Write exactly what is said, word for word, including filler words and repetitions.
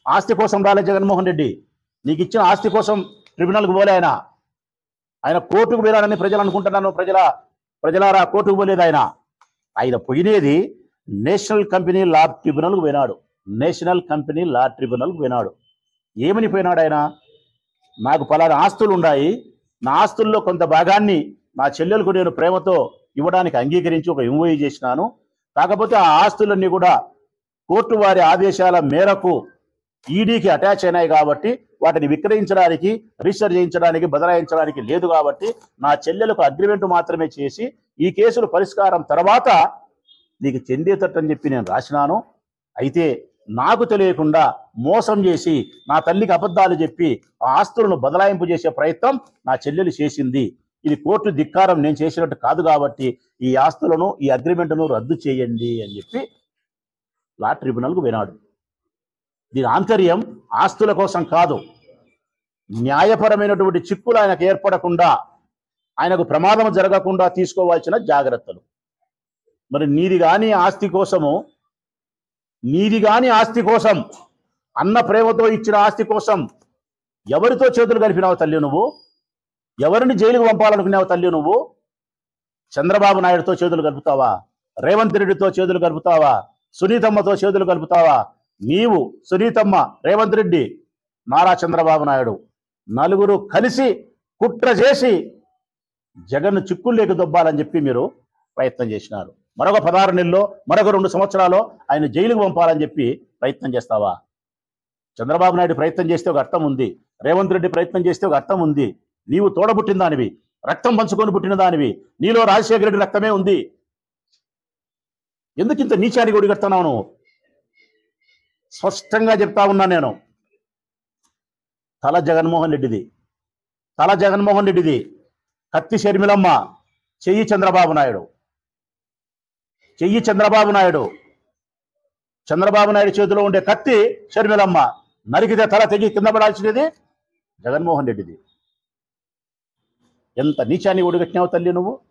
ఆస్తి కోసం రాలే జగన్మోహన్ రెడ్డి. నీకు ఇచ్చిన ఆస్తి కోసం ట్రిబ్యునల్కి పోలే ఆయన. ఆయన కోర్టుకు పోయినాడని ప్రజలు అనుకుంటున్నాను. ప్రజల ప్రజలారా కోర్టుకు పోలేదు ఆయన. ఆయన పోయినది నేషనల్ కంపెనీ లా ట్రిబ్యునల్కు పోయినాడు. నేషనల్ కంపెనీ లా ట్రిబ్యునల్కు పోయినాడు. ఏమని పోయినాడు ఆయన? నాకు పలానా ఆస్తులు ఉన్నాయి, నా ఆస్తుల్లో కొంత భాగాన్ని నా చెల్లెలకు నేను ప్రేమతో ఇవ్వడానికి అంగీకరించి ఒక ఎంఓఈ చేసినాను. కాకపోతే ఆ ఆస్తులన్నీ కూడా కోర్టు వారి ఆదేశాల మేరకు ఈడీకి అటాచ్ అయినాయి కాబట్టి వాటిని విక్రయించడానికి, రిజిస్టర్ చేయించడానికి, బదలాయించడానికి లేదు కాబట్టి నా చెల్లెలకు అగ్రిమెంట్ మాత్రమే చేసి ఈ కేసులు పరిష్కారం తర్వాత నీకు చెందేటట్టని చెప్పి నేను రాసినాను. అయితే నాకు తెలియకుండా మోసం చేసి నా తల్లికి అబద్ధాలు చెప్పి ఆ ఆస్తులను బదలాయింపు చేసే ప్రయత్నం నా చెల్లెలు చేసింది. ఇది కోర్టు ధిక్కారం, నేను చేసినట్టు కాదు కాబట్టి ఈ ఆస్తులను, ఈ అగ్రిమెంట్ను రద్దు చేయండి అని చెప్పి లా ట్రిబ్యునల్కు పోయినాడు. దీని ఆంతర్యం ఆస్తుల కోసం కాదు, న్యాయపరమైనటువంటి చిక్కులు ఆయనకు ఏర్పడకుండా, ఆయనకు ప్రమాదం జరగకుండా తీసుకోవాల్సిన జాగ్రత్తలు. మరి నీది కాని ఆస్తి కోసము, నీది కాని ఆస్తి కోసం, అన్న ప్రేమతో ఇచ్చిన ఆస్తి కోసం ఎవరితో చేతులు కలిపినావు తల్లి నువ్వు? ఎవరిని జైలుకు పంపాలనుకున్నావు తల్లి నువ్వు? చంద్రబాబు నాయుడుతో చేతులు కలుపుతావా? రేవంత్ రెడ్డితో చేతులు కలుపుతావా? సునీతమ్మతో చేతులు కలుపుతావా? నీవు, సునీతమ్మ, రేవంత్ రెడ్డి, నారా చంద్రబాబు నాయుడు నలుగురు కలిసి కుట్ర చేసి జగన్ చిక్కుల్లోకి దొబ్బాలని చెప్పి మీరు ప్రయత్నం చేసినారు. మరొక పదహారు నెలల్లో, మరొక రెండు సంవత్సరాలు ఆయన జైలుకు పంపాలని చెప్పి ప్రయత్నం చేస్తావా? చంద్రబాబు నాయుడు ప్రయత్నం చేస్తే ఒక అర్థం ఉంది, రేవంత్ రెడ్డి ప్రయత్నం చేస్తే ఒక అర్థం ఉంది. నీవు తోడబుట్టిన దానివి, రక్తం పంచుకొని పుట్టిన దానివి, నీలో రాజశేఖర రెడ్డి రక్తమే ఉంది. ఎందుకు ఇంత నీచానికి ఒడిగడుతున్నావు నువ్వు? స్పష్టంగా చెప్తా ఉన్నా నేను, తల జగన్మోహన్ రెడ్డిది, తల జగన్మోహన్ రెడ్డిది, కత్తి షర్మిలమ్మ, చెయ్యి చంద్రబాబు నాయుడు, చెయ్యి చంద్రబాబు నాయుడు. చంద్రబాబు నాయుడు చేతిలో ఉండే కత్తి షర్మిలమ్మ, నరికితే తల తెగి కింద పడాల్సినది జగన్మోహన్ రెడ్డిది. ఎంత నీచాన్ని ఒడిగట్టినావు తల్లి నువ్వు?